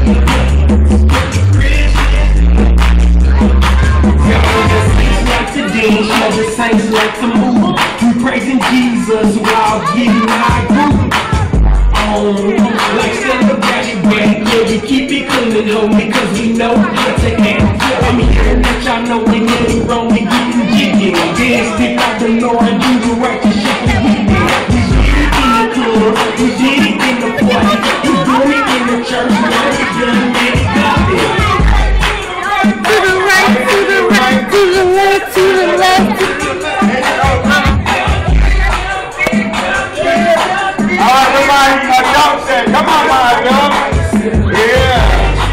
The saints like to move. We praising Jesus while getting high groove. Like celebration, yeah, we keep it clean, homie, cause we know how to act. I'm here to let y'all know we getting wrong and getting jiggy. Dance, stick out the Lord and do the righteous shit we did. We did it in the club, we did it in the party, we doing it in the church, now we done made it got there. To the right, to the right, to the left, to the left. Alright, everybody, y'all said, come on, y'all. Yeah.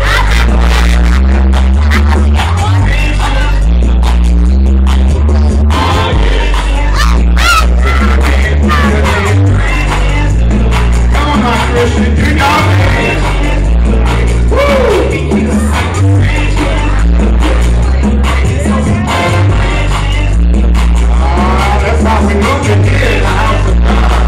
Come on, my Christian, do y'all. Woo! That's how we move it here in the house of God.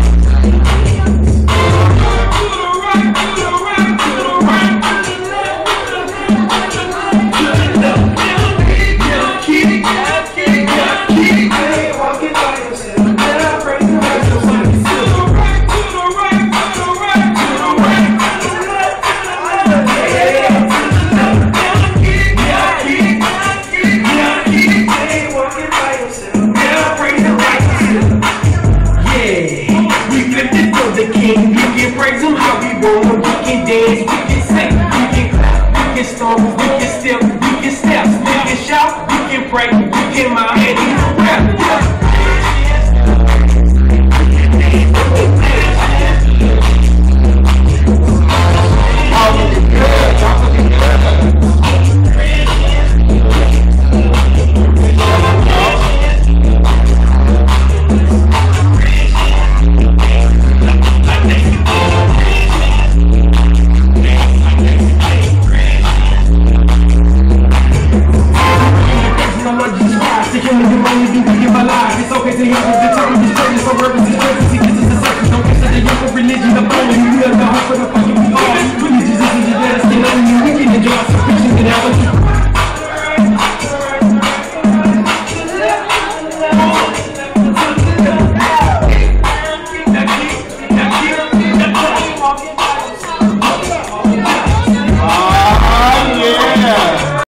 Religion, the